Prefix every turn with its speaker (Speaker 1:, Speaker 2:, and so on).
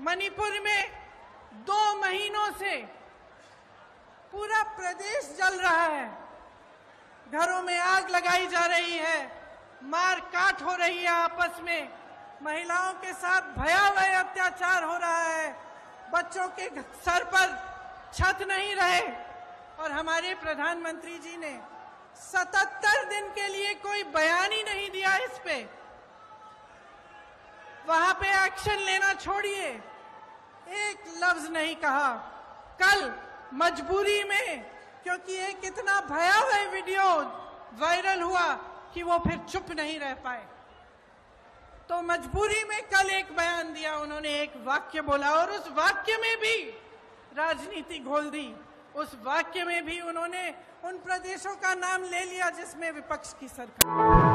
Speaker 1: मणिपुर में 2 महीनों से पूरा प्रदेश जल रहा है, घरों में आग लगाई जा रही है, मार काट हो रही है आपस में, महिलाओं के साथ भयावह अत्याचार हो रहा है, बच्चों के सर पर छत नहीं रहे और हमारे प्रधानमंत्री जी ने 77 दिन के लिए कोई बयान ही नहीं दिया इस पे। वहां पे एक्शन लेना छोड़िए, एक लफ्ज नहीं कहा। कल मजबूरी में, क्योंकि एक इतना भयावह वीडियो वायरल हुआ कि वो फिर चुप नहीं रह पाए, तो मजबूरी में कल एक बयान दिया उन्होंने, एक वाक्य बोला और उस वाक्य में भी राजनीति घोल दी। उस वाक्य में भी उन्होंने उन प्रदेशों का नाम ले लिया जिसमें विपक्ष की सरकार